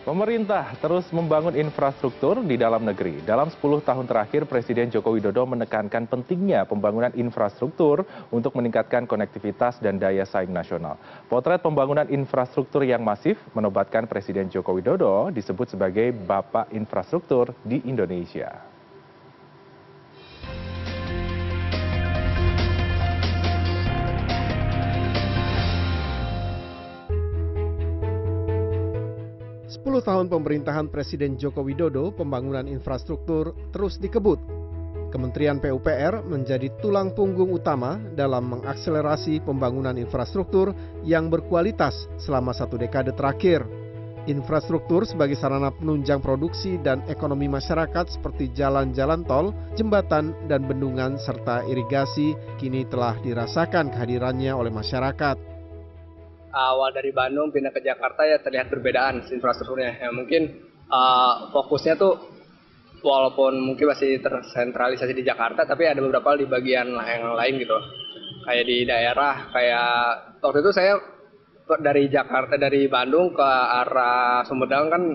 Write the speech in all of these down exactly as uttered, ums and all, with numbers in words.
Pemerintah terus membangun infrastruktur di dalam negeri. Dalam sepuluh tahun terakhir, Presiden Joko Widodo menekankan pentingnya pembangunan infrastruktur untuk meningkatkan konektivitas dan daya saing nasional. Potret pembangunan infrastruktur yang masif menobatkan Presiden Joko Widodo disebut sebagai Bapak Infrastruktur di Indonesia. sepuluh tahun pemerintahan Presiden Joko Widodo, pembangunan infrastruktur terus dikebut. Kementerian P U P R menjadi tulang punggung utama dalam mengakselerasi pembangunan infrastruktur yang berkualitas selama satu dekade terakhir. Infrastruktur sebagai sarana penunjang produksi dan ekonomi masyarakat seperti jalan-jalan tol, jembatan, dan bendungan serta irigasi kini telah dirasakan kehadirannya oleh masyarakat. Awal dari Bandung pindah ke Jakarta ya terlihat perbedaan infrastrukturnya. Ya, mungkin uh, fokusnya tuh walaupun mungkin masih tersentralisasi di Jakarta, tapi ada beberapa di bagian yang lain gitu. Kayak di daerah, kayak waktu itu saya dari Jakarta dari Bandung ke arah Sumedang kan,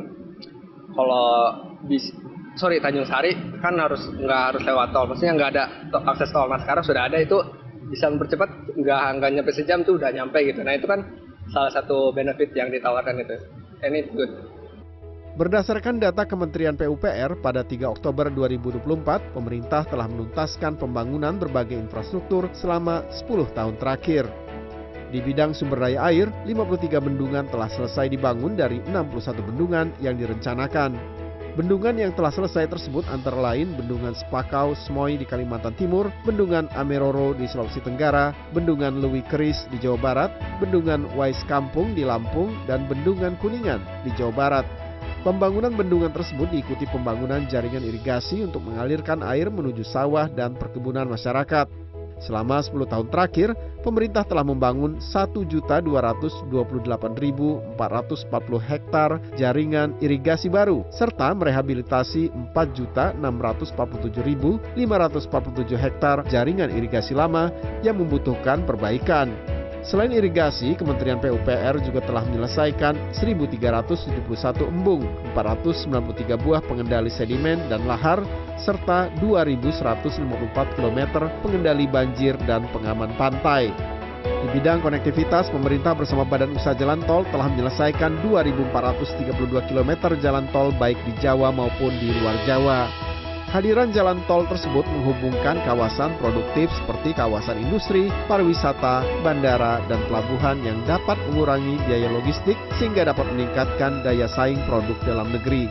kalau bis sorry Tanjung Sari kan harus nggak harus lewat tol, maksudnya nggak ada akses tol. Nah sekarang sudah ada, itu bisa mempercepat, nggak nggak nyampe sejam tuh udah nyampe gitu. Nah itu kan salah satu benefit yang ditawarkan itu. Ini good. Berdasarkan data Kementerian P U P R, pada tiga Oktober dua ribu dua puluh empat, pemerintah telah menuntaskan pembangunan berbagai infrastruktur selama sepuluh tahun terakhir. Di bidang sumber daya air, lima puluh tiga bendungan telah selesai dibangun dari enam puluh satu bendungan yang direncanakan. Bendungan yang telah selesai tersebut antara lain Bendungan Sepakau Semoy di Kalimantan Timur, Bendungan Ameroro di Sulawesi Tenggara, Bendungan Lewi Keris di Jawa Barat, Bendungan Wais Kampung di Lampung, dan Bendungan Kuningan di Jawa Barat. Pembangunan bendungan tersebut diikuti pembangunan jaringan irigasi untuk mengalirkan air menuju sawah dan perkebunan masyarakat. Selama sepuluh tahun terakhir, pemerintah telah membangun satu juta dua ratus dua puluh delapan ribu empat ratus empat puluh hektar jaringan irigasi baru, serta merehabilitasi empat juta enam ratus empat puluh tujuh ribu lima ratus empat puluh tujuh hektar jaringan irigasi lama yang membutuhkan perbaikan. Selain irigasi, Kementerian P U P R juga telah menyelesaikan seribu tiga ratus tujuh puluh satu embung, empat ratus sembilan puluh tiga buah pengendali sedimen dan lahar, serta dua ribu seratus lima puluh empat kilometer pengendali banjir dan pengaman pantai. Di bidang konektivitas, pemerintah bersama Badan Usaha Jalan Tol telah menyelesaikan dua ribu empat ratus tiga puluh dua kilometer jalan tol baik di Jawa maupun di luar Jawa. Hadiran jalan tol tersebut menghubungkan kawasan produktif seperti kawasan industri, pariwisata, bandara, dan pelabuhan yang dapat mengurangi biaya logistik sehingga dapat meningkatkan daya saing produk dalam negeri.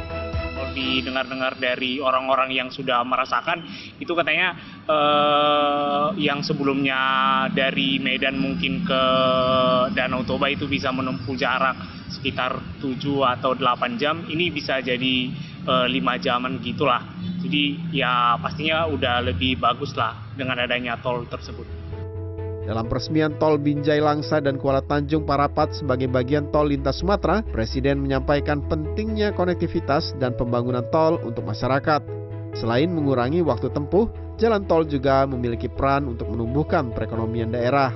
Didengar-dengar dari orang-orang yang sudah merasakan, itu katanya eh, yang sebelumnya dari Medan mungkin ke Danau Toba itu bisa menempuh jarak sekitar tujuh atau delapan jam, ini bisa jadi eh, lima jaman gitulah. Jadi ya pastinya udah lebih bagus lah dengan adanya tol tersebut. Dalam peresmian tol Binjai Langsa dan Kuala Tanjung Parapat sebagai bagian tol lintas Sumatera, Presiden menyampaikan pentingnya konektivitas dan pembangunan tol untuk masyarakat. Selain mengurangi waktu tempuh, jalan tol juga memiliki peran untuk menumbuhkan perekonomian daerah.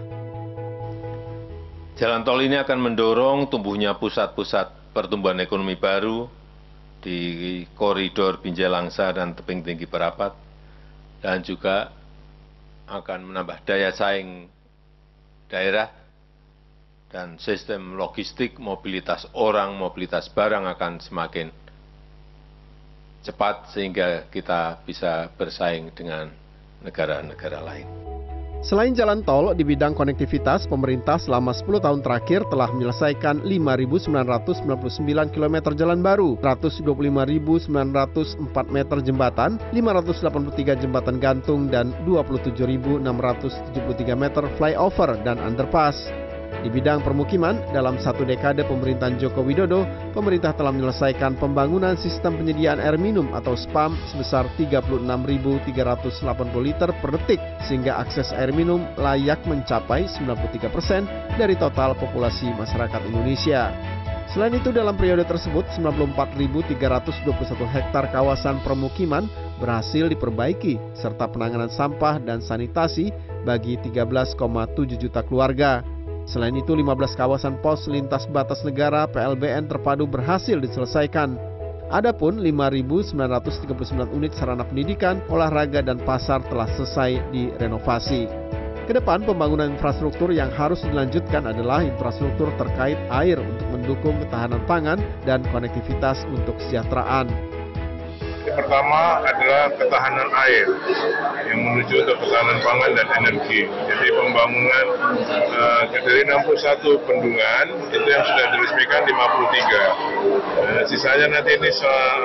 Jalan tol ini akan mendorong tumbuhnya pusat-pusat pertumbuhan ekonomi baru di koridor Binjai Langsa dan Tebing Tinggi Parapat, dan juga akan menambah daya saing daerah dan sistem logistik, mobilitas orang, mobilitas barang akan semakin cepat sehingga kita bisa bersaing dengan negara-negara lain. Selain jalan tol, di bidang konektivitas, pemerintah selama sepuluh tahun terakhir telah menyelesaikan lima ribu sembilan ratus sembilan puluh sembilan kilometer jalan baru, seratus dua puluh lima ribu sembilan ratus empat meter jembatan, lima ratus delapan puluh tiga jembatan gantung, dan dua puluh tujuh ribu enam ratus tujuh puluh tiga meter flyover dan underpass. Di bidang permukiman, dalam satu dekade pemerintahan Joko Widodo, pemerintah telah menyelesaikan pembangunan sistem penyediaan air minum atau S P A M sebesar tiga puluh enam ribu tiga ratus delapan puluh liter per detik, sehingga akses air minum layak mencapai sembilan puluh tiga persen dari total populasi masyarakat Indonesia. Selain itu, dalam periode tersebut, sembilan puluh empat ribu tiga ratus dua puluh satu hektar kawasan permukiman berhasil diperbaiki, serta penanganan sampah dan sanitasi bagi tiga belas koma tujuh juta keluarga. Selain itu, lima belas kawasan pos lintas batas negara P L B N terpadu berhasil diselesaikan. Adapun lima ribu sembilan ratus tiga puluh sembilan unit sarana pendidikan, olahraga, dan pasar telah selesai direnovasi. Kedepan, pembangunan infrastruktur yang harus dilanjutkan adalah infrastruktur terkait air untuk mendukung ketahanan pangan dan konektivitas untuk kesejahteraan. Yang pertama adalah ketahanan air yang menuju untuk ketahanan pangan dan energi. Jadi pembangunan uh, dari enam puluh satu bendungan itu yang sudah diresmikan lima puluh tiga. Uh, sisanya nanti ini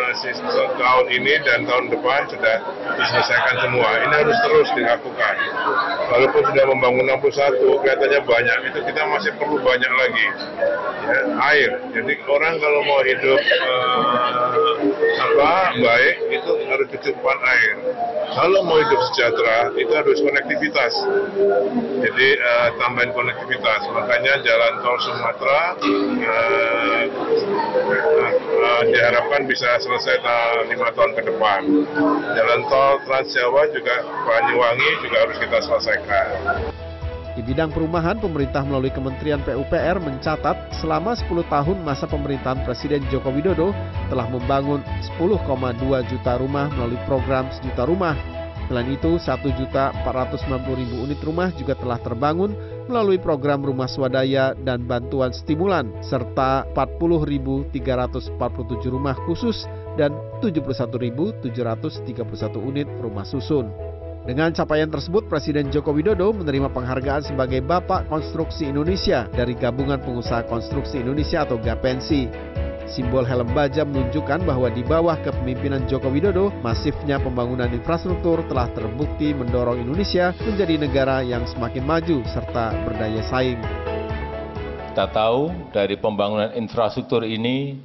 tahun ini dan tahun depan sudah diselesaikan semua. Ini harus terus dilakukan. Walaupun sudah membangun enam puluh satu, kelihatannya banyak, itu kita masih perlu banyak lagi. Ya, air. Jadi orang kalau mau hidup uh, apa baik itu harus kecukupan air. Kalau mau hidup sejahtera itu harus konektivitas. Jadi uh, tambahin konektivitas. Makanya jalan tol Sumatera uh, uh, uh, diharapkan bisa selesai lima tahun ke depan. Jalan tol Trans Jawa juga Banyuwangi juga harus kita selesaikan. Di bidang perumahan, pemerintah melalui Kementerian P U P R mencatat selama sepuluh tahun masa pemerintahan Presiden Joko Widodo telah membangun sepuluh koma dua juta rumah melalui program Sejuta Rumah. Selain itu, satu juta empat ratus sembilan puluh ribu unit rumah juga telah terbangun melalui program rumah swadaya dan bantuan stimulan, serta empat puluh ribu tiga ratus empat puluh tujuh rumah khusus dan tujuh puluh satu ribu tujuh ratus tiga puluh satu unit rumah susun. Dengan capaian tersebut, Presiden Joko Widodo menerima penghargaan sebagai Bapak Konstruksi Indonesia dari Gabungan Pengusaha Konstruksi Indonesia atau GAPENSI. Simbol helm baja menunjukkan bahwa di bawah kepemimpinan Joko Widodo, masifnya pembangunan infrastruktur telah terbukti mendorong Indonesia menjadi negara yang semakin maju serta berdaya saing. Kita tahu dari pembangunan infrastruktur ini,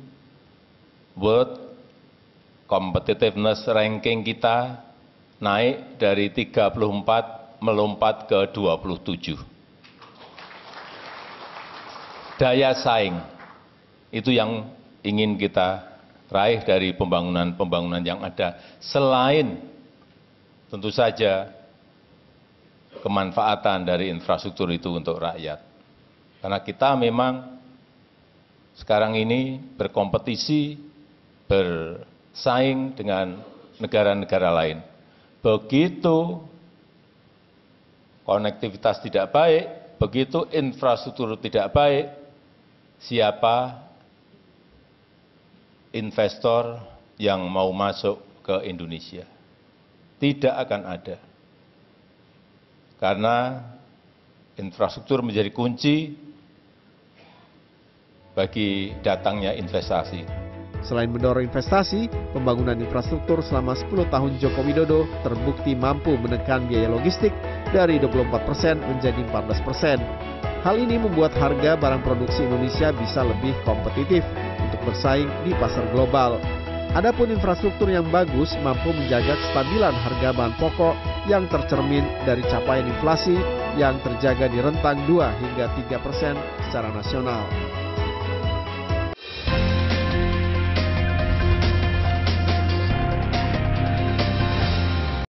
World Competitiveness Ranking kita naik dari tiga puluh empat melompat ke dua puluh tujuh. Daya saing, itu yang ingin kita raih dari pembangunan-pembangunan yang ada. Selain tentu saja kemanfaatan dari infrastruktur itu untuk rakyat. Karena kita memang sekarang ini berkompetisi, bersaing dengan negara-negara lain. Begitu konektivitas tidak baik, begitu infrastruktur tidak baik, siapa investor yang mau masuk ke Indonesia? Tidak akan ada. Karena infrastruktur menjadi kunci bagi datangnya investasi. Selain mendorong investasi, pembangunan infrastruktur selama sepuluh tahun Joko Widodo terbukti mampu menekan biaya logistik dari dua puluh empat persen menjadi empat belas persen. Hal ini membuat harga barang produksi Indonesia bisa lebih kompetitif untuk bersaing di pasar global. Adapun infrastruktur yang bagus mampu menjaga kestabilan harga bahan pokok yang tercermin dari capaian inflasi yang terjaga di rentang dua hingga tiga persen secara nasional.